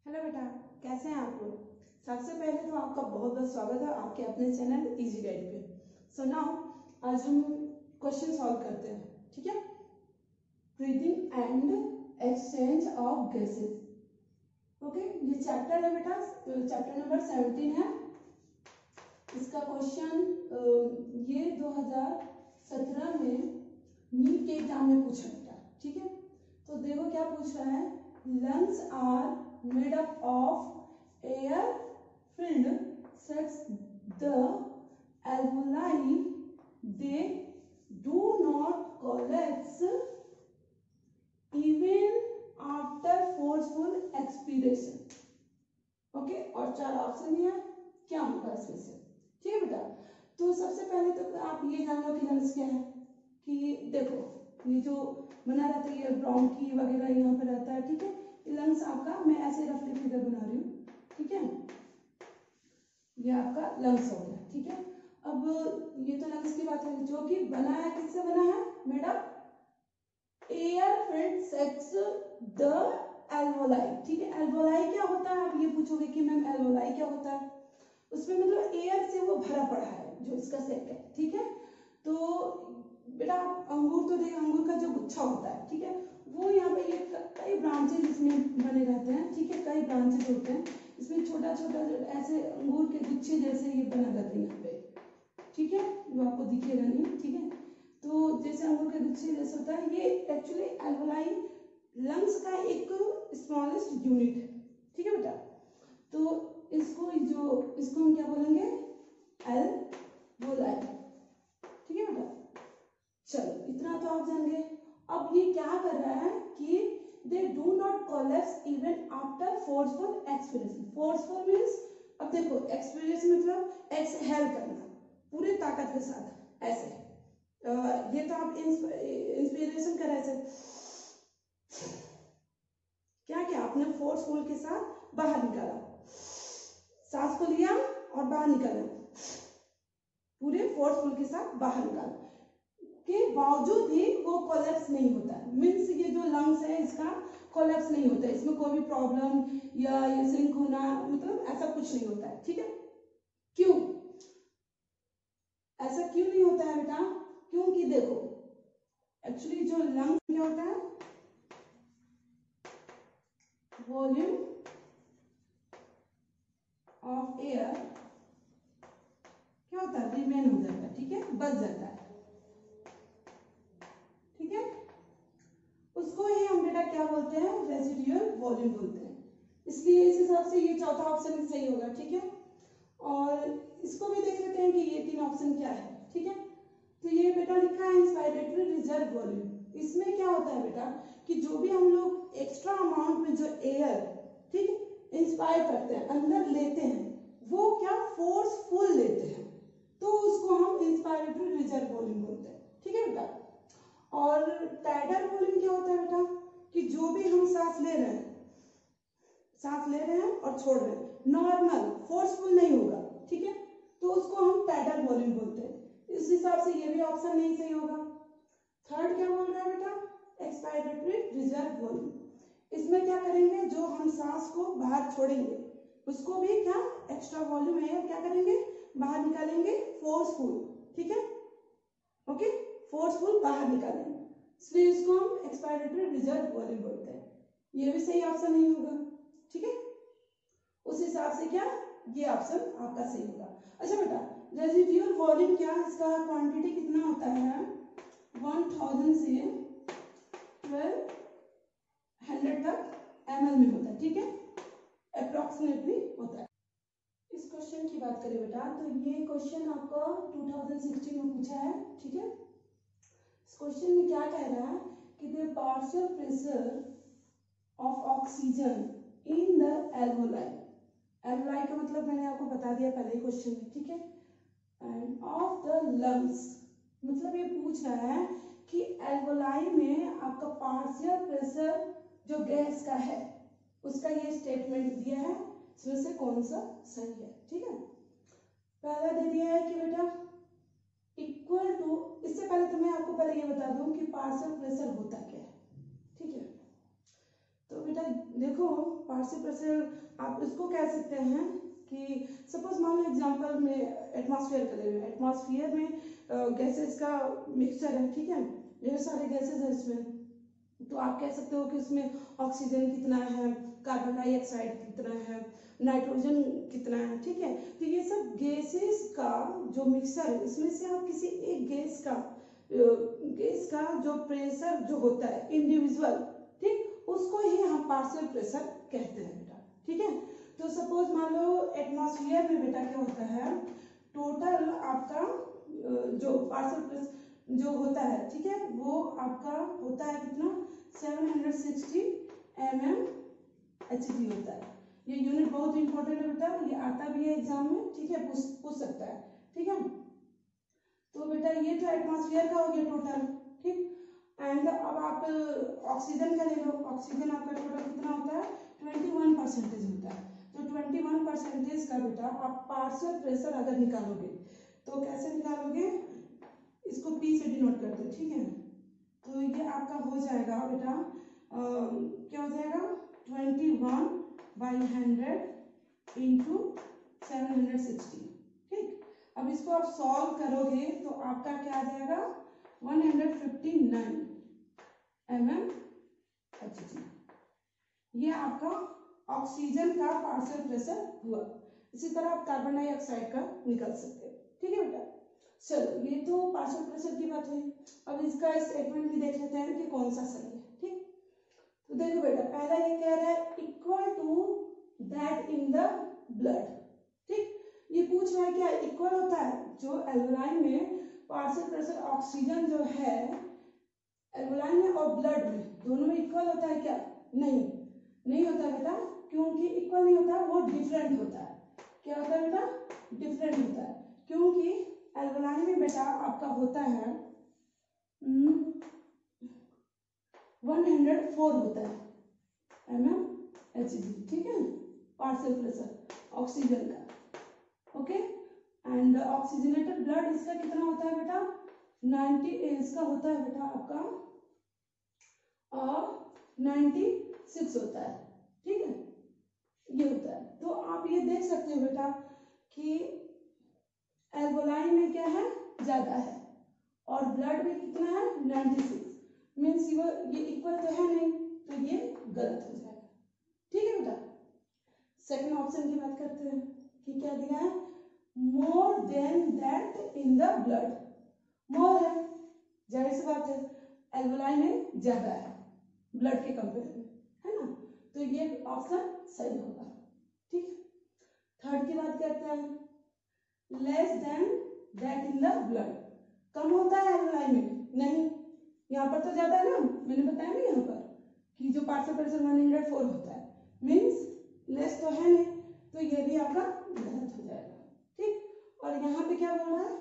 Hello बेटा, कैसे हैं आप लोग। सबसे पहले तो आपका बहुत बहुत स्वागत है आपके अपने चैनल इजी गाइड पे। सो नाउ आज हम क्वेश्चन सॉल्व करते हैं, ठीक है। Breathing and exchange of gases, okay. ये चैप्टर है बेटा, चैप्टर नंबर 17 है। इसका क्वेश्चन ये 2017 में नीट के एग्जाम में पूछा बेटा, ठीक है। तो देखो क्या पूछ रहा है। Lungs are made up of air filled such the alveoli they do not collapse even after forceful expiration, okay. और चार ऑप्शन दिया है, क्या होगा इसमें से, ठीक है बेटा। तो सबसे पहले तो आप ये जान लो कि लंग्स क्या है। कि देखो ये जो बना रहता है, ये ब्रोंकी वगैरह यहाँ पे रहता है, ठीक है। लंग्स आपका, मैं ऐसे रफली फिगर बना रही हूँ, ठीक है। ये आपका लंग्स हो गया, ठीक है। अब ये तो लंग्स की बात है, जो कि बना है, किससे बना है, made up air filled sacs the alveoli, ठीक है। एल्वोलाई क्या होता है, आप ये पूछोगे कि मैम एल्वोलाई क्या होता है। उसमें मतलब एयर से वो भरा पड़ा है जो इसका सेक है, ठीक है। तो बेटा अंगूर तो देखिए, अंगूर का जो गुच्छा होता है, ठीक है, वो यहाँ पे ये कई ब्रांचेज इसमें बने रहते हैं, ठीक है। कई ब्रांचेज होते हैं इसमें, छोटा छोटा ऐसे अंगूर के गुच्छे जैसे ये बना रहते हैं यहाँ पे, ठीक है। जो आपको दिखेगा नहीं, ठीक है। तो जैसे अंगूर के गुच्छे जैसे होता है, ये एक्चुअली एल्वोलाई लंग्स का एक स्मॉलेस्ट यूनिट है, ठीक है बेटा। तो इसको हम क्या बोलेंगे, एल्वोलाई, ठीक है बेटा। चलो इतना तो आप जान गए। अब ये क्या कर रहा है कि they do not collapse even after forceful expiration. Forceful means, अब देखो एक्सपीरेशन मतलब एक्सहेल करना पूरी ताकत के साथ, ऐसे ये तो आप इंस्पिरेशन कर ऐसे क्या आपने फोर्सफुल के साथ बाहर निकाला, सांस को लिया और बाहर निकाला, पूरे फोर्सफुल के साथ बाहर निकाला के बावजूद भी वो कोलैप्स नहीं होता है। मीन्स ये जो लंग्स है इसका कोलैप्स नहीं होता है, इसमें कोई भी प्रॉब्लम या ये सिंक होना, मतलब ऐसा कुछ नहीं होता है, ठीक है। क्यों ऐसा क्यों नहीं होता है बेटा, क्योंकि देखो एक्चुअली जो लंग्स क्या होता है, वॉल्यूम ऑफ एयर क्या होता है, रिमेन हो जाता है, ठीक है, बच जाता है, ठीक है। उसको ही हम बेटा क्या बोलते हैं, रेसिडुअल वॉल्यूम बोलते हैं। इसलिए इस हिसाब से ये चौथा ऑप्शन सही होगा, ठीक है। और इसको भी देख लेते हैं कि ये तीन ऑप्शन क्या है, ठीक है। तो ये बेटा लिखा है इंस्पायरेटरी रिजर्व वॉल्यूम। इसमें क्या होता है बेटा कि जो भी हम लोग एक्स्ट्रा अमाउंट में जो एयर, ठीक है, इंस्पायर करते हैं, अंदर लेते हैं, वो क्या फोर्सफुल लेते हैं, तो उसको हम इंस्पायरेटरी रिजर्व वॉल्यूम बोलते हैं, ठीक है बेटा। और टाइडल वॉल्यूम क्या होता है बेटा कि जो भी हम सांस ले रहे हैं और छोड़ रहे हैं, नॉर्मल फोर्सफुल नहीं होगा, ठीक है, तो उसको हम टाइडल वॉल्यूम बोलते हैं। इस हिसाब से ये भी ऑप्शन नहीं सही होगा। थर्ड क्या बोल रहा है बेटा, एक्सपायरेटरी रिजर्व वॉल्यूम। इसमें क्या करेंगे, जो हम सांस को बाहर छोड़ेंगे उसको भी क्या एक्स्ट्रा वॉल्यूम है, क्या करेंगे, बाहर निकालेंगे फोर्सफुल, ठीक है, ओके, फोर्सफुल बाहर निकालेंगे, इसलिए इसको हम एक्सपायरेटरी रिजर्व वॉल्यूम बोलते हैं। ये भी सही ऑप्शन नहीं होगा, ठीक है। उस हिसाब से क्या ये ऑप्शन आपका सही होगा। अच्छा बेटा, रेसिडुअल वॉल्यूम क्या, इसका क्वांटिटी कितना होता है, 1000 से 1200 तक ml में होता है, ठीक है, अप्रोक्सीमेटली होता है। इस क्वेश्चन की बात करें बेटा, तो ये क्वेश्चन आपको 2016 में पूछा है, ठीक है। इस क्वेश्चन में क्या कह रहा है कि the partial pressure of oxygen in the alveoli, alveoli का मतलब मैंने आपको बता दिया पहले क्वेश्चन में, ठीक है, एंड ऑफ द लंग्स, मतलब ये पूछ रहा है कि एल्वोलाई में आपका पार्शियल प्रेशर जो गैस का है उसका ये स्टेटमेंट दिया है, इसमें से कौन सा सही है, ठीक है। पहला दे दिया है कि बेटा इक्वल टू, इससे पहले तो मैं आपको पहले ये बता दूं कि पार्शियल प्रेशर होता क्या है, ठीक है। तो बेटा बेटा देखो पार्शियल प्रेशर आप इसको कह सकते हैं कि सपोज मान लो एग्जांपल में एटमॉस्फेयर का ले लो, एटमॉस्फेयर में गैसेस का मिक्सचर है, ठीक है, ढेर सारे गैसेस है इसमें, तो आप कह सकते हो कि उसमें ऑक्सीजन कितना है, कार्बन डाइऑक्साइड कितना है, नाइट्रोजन कितना है, ठीक है। तो ये सब गैसेस का जो मिक्सचर है, इसमें से आप किसी एक गैस का जो प्रेशर जो होता है इंडिविजुअल, ठीक, उसको ही हम पार्शियल प्रेशर कहते हैं बेटा, ठीक है। तो सपोज मान लो एटमॉस्फेयर में बेटा क्या होता है, टोटल आपका जो पार्शियल प्रेशर जो होता है, ठीक है, वो आपका होता है कितना 760 mmHg होता है। ये यूनिट बहुत इंपॉर्टेंट है बेटा, ये आता भी है एग्जाम में, ठीक है, पूछ सकता है, ठीक है। तो बेटा ये तो एटमॉस्फेयर का हो गया टोटल, ठीक। एंड अब आप ऑक्सीजन का ले लो, ऑक्सीजन आपका टोटल कितना होता है 21% होता है। तो 21% का बेटा आप पार्शियल प्रेशर अगर निकालोगे तो कैसे निकालोगे, इसको P से डिनोट करते हैं, ठीक है। तो ये आपका हो जाएगा बेटा क्या हो जाएगा 21/100 इंटू 760, ठीक। अब इसको आप सॉल्व करोगे तो आपका क्या आ जाएगा 159 mmHg। ये आपका ऑक्सीजन का पार्शियल प्रेशर हुआ। इसी तरह आप कार्बन डाइऑक्साइड का निकाल सकते हो, ठीक है बेटा। चलो ये तो पार्शियल प्रेशर की बात हुई। अब इसका स्टेटमेंट भी देख लेते हैं कि कौन सा सही है, ठीक। तो देखो बेटा पहला ये कह रहा है equal to that in the blood, ठीक। ये पूछ रहा है क्या इक्वल होता है, जो एल्वोलाइन में पार्शियल प्रेशर ऑक्सीजन जो है एल्वोलाइन में और ब्लड में दोनों में इक्वल होता है क्या, नहीं होता बेटा, क्योंकि इक्वल नहीं होता, वो डिफरेंट होता है। क्या होता है बेटा, डिफरेंट होता है, क्योंकि एल्वोलाइन में बेटा आपका होता है 104 होता है mmHg, ठीक है, पार्शियल प्रेशर ऑक्सीजन का, ओके। एंड ऑक्सीजनेटेड ब्लड इसका कितना होता है बेटा 90, इसका होता है बेटा आपका 96 होता है, ठीक है, ये होता है। तो आप ये देख सकते हो बेटा कि एल्वोलाइन में क्या है ज्यादा है और ब्लड में कितना है 96, मीन्स ये इक्वल तो है नहीं, तो ये गलत हो जाएगा, ठीक है बेटा। सेकंड ऑप्शन की बात करते हैं कि क्या दिया है more than that in the blood, more है, जाहिर सी बात है एल्वोलाइन में ज्यादा है ब्लड के कंपेयर में, है ना, तो ये ऑप्शन सही होगा, ठीक है। थर्ड की बात करते हैं less than that in the blood, कम होता है एल्वोलाइन में, नहीं, यहाँ पर तो ज्यादा है ना, मैंने बताया ना यहाँ पर कि जो पार्शियल प्रेशर 104 होता है, मीन्स लेस तो है नहीं, तो ये भी आपका गलत हो जाएगा, ठीक। और यहाँ पे क्या बोल रहा है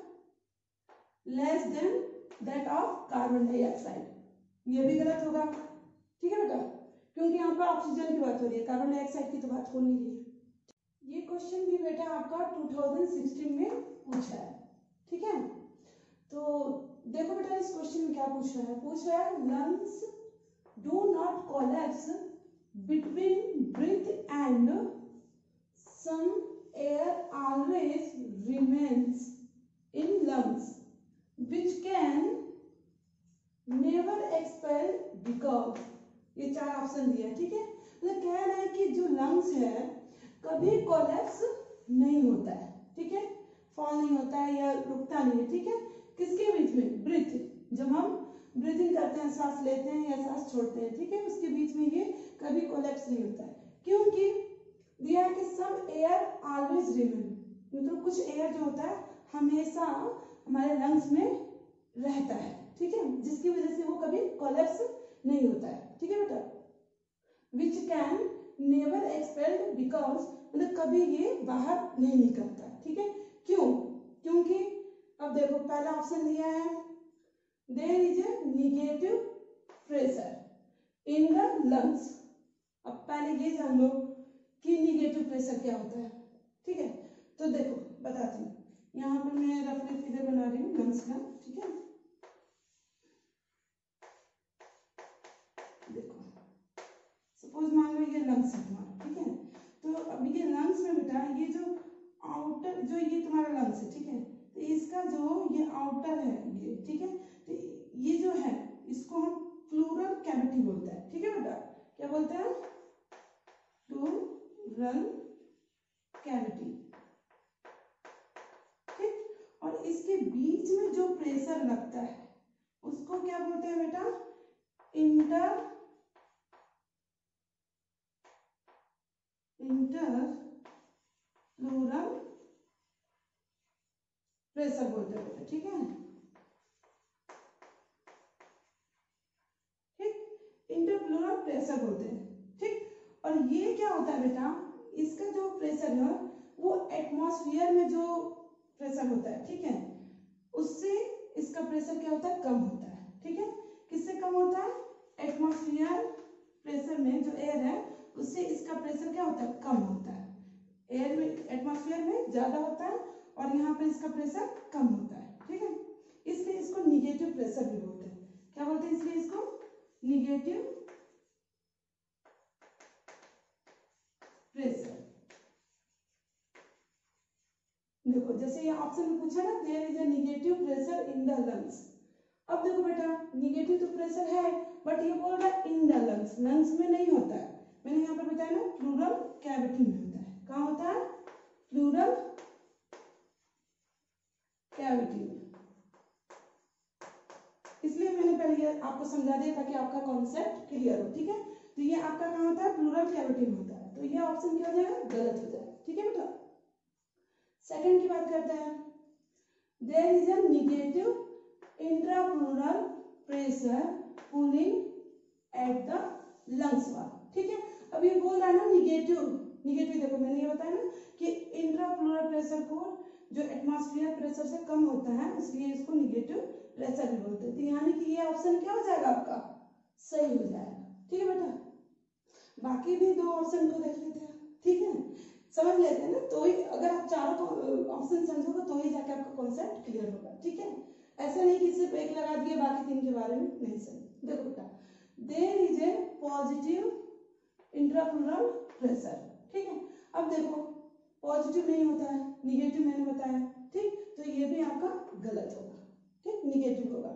less than that of carbon dioxide, ये भी गलत होगा, ठीक है बेटा, क्योंकि यहाँ पर ऑक्सीजन की बात हो रही है, कार्बन डाइऑक्साइड की तो बात हो नहीं रही है। ये क्वेश्चन भी बेटा आपका 2016 में पूछा है, ठीक है। तो देखो बेटा इस क्वेश्चन में क्या पूछ रहा है lungs do not collapse between breath and some air always remains in lungs which can never expel because, ये चार ऑप्शन दिया है, ठीक है। मतलब कह रहा है कि जो लंग्स है कभी कोलैप्स नहीं होता है, ठीक है, फॉल नहीं होता है या रुकता नहीं है, ठीक है, किसके बीच में ब्रीथ, जब हम ब्रीथिंग करते हैं सांस लेते हैं या सांस छोड़ते हैं, ठीक है, उसके बीच में ये कभी कोलैप्स नहीं होता है, क्योंकि दिया है कि सम एयर ऑलवेज रिमेन, मतलब कुछ एयर जो होता है हमेशा हमारे लंग्स में रहता है, ठीक है, जिसकी वजह से वो कभी कोलैप्स नहीं होता है, ठीक है बेटा। Which can never expelled because, मतलब कभी ये बाहर नहीं निकलता, ठीक है, क्यों, क्योंकि अब देखो पहला ऑप्शन दिया है there is a negative pressure in the lungs. अब पहले ये जान लो कि निगेटिव प्रेशर क्या होता है, ठीक है। तो देखो बताती हूँ, यहाँ पर मैं रफली फिगर बना रही हूँ लंग्स का, ठीक है। देखो सपोज मान लंग्स है तुम्हारा, ठीक है। तो अब ये लंग्स में बेटा ये जो आउटर, जो ये तुम्हारा लंग्स है, ठीक है, तो इसका जो ये आउटर है ये, ठीक है, तो ये जो है इसको हम प्लूरल कैविटी बोलते हैं, ठीक है बेटा, क्या बोलते हैं, प्लूरल कैविटी, ठीक। और इसके बीच में जो प्रेशर लगता है उसको क्या बोलते हैं बेटा, इंटरप्लूरल प्रेशर बोलते हैं, ठीक है, ठीक, इंटरप्लूरल प्रेशर बोलते हैं, ठीक। और ये क्या होता है बेटा, इसका जो प्रेशर है वो एटमॉस्फेयर में जो प्रेशर होता है, ठीक है, उससे इसका प्रेशर क्या होता है, कम होता है, ठीक है। किससे कम होता है, एटमॉस्फेयर प्रेशर में जो एयर है उससे इसका प्रेशर क्या होता है, कम होता है। एयर में, एटमॉस्फेयर में ज्यादा होता है और यहाँ पे इसका प्रेशर कम होता है, ठीक है। इसलिए इसको निगेटिव प्रेशर भी बोलते हैं, क्या बोलते हैं, इसलिए इसको निगेटिव प्रेशर। देखो जैसे ये ऑप्शन में पूछा ना, there is a negative pressure in the lungs. अब देखो बेटा निगेटिव तो प्रेशर है, बट ये बोल रहा है इन द लंग्स, लंग्स में नहीं होता है। मैंने यहाँ पर बताया ना प्लूरल कैविटी में होता है। कहाँ होता है, प्लूरल कैविटी में। इसलिए मैंने पहले ये आपको समझा दिया ताकि आपका कॉन्सेप्ट क्लियर हो, ठीक है। तो ये आपका कहाँ होता है, प्लूरल कैविटी में होता है, तो ये ऑप्शन क्या हो जाएगा, गलत हो जाएगा, ठीक है बेटा। सेकंड की बात करते हैं, there is a negative intrapleural pressure pulling at the lungs wall, ठीक है। अब ये बोल रहा है ना निगेटिव, निगेटिव देखो मैंने ये बताया ना कि इंट्राप्लूरल प्रेशर को जो एटमॉस्फेयर प्रेशर से कम होता है इसलिए इसको निगेटिव प्रेशर भी बोलते हैं। तो यानी कि ये ऑप्शन क्या हो जाएगा आपका, सही हो जाएगा, ठीक है बेटा। बाकी भी दो ऑप्शन को देख लेते हैं, ठीक है, समझ लेते हैं ना, तो ही अगर आप चारों ऑप्शन समझोगे तो ही जाके आपका कॉन्सेप्ट क्लियर होगा, ठीक है। ऐसा नहीं कि सिर्फ एक लगा दिए बाकी तीन के बारे में नहीं सही। देखो बेटा there is a positive intrapleural pressure, ठीक है। अब देखो पॉजिटिव नहीं होता है, निगेटिव मैंने बताया, ठीक, तो ये भी आपका गलत होगा, ठीक, निगेटिव होगा।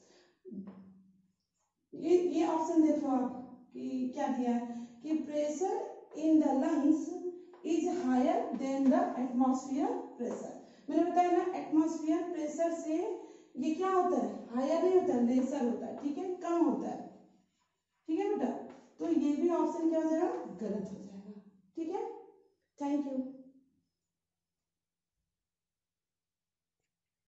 ये ऑप्शन देखो आप कि क्या दिया है कि pressure in the lungs is higher than the atmosphere pressure. मैंने बताया ना एटमॉस्फेयर प्रेशर से ये क्या होता है, हायर नहीं होता है, लेसर होता है, ठीक है, कम होता है, ठीक है बेटा। तो ये भी ऑप्शन क्या हो जाएगा, गलत हो जाएगा, ठीक है। Thank you.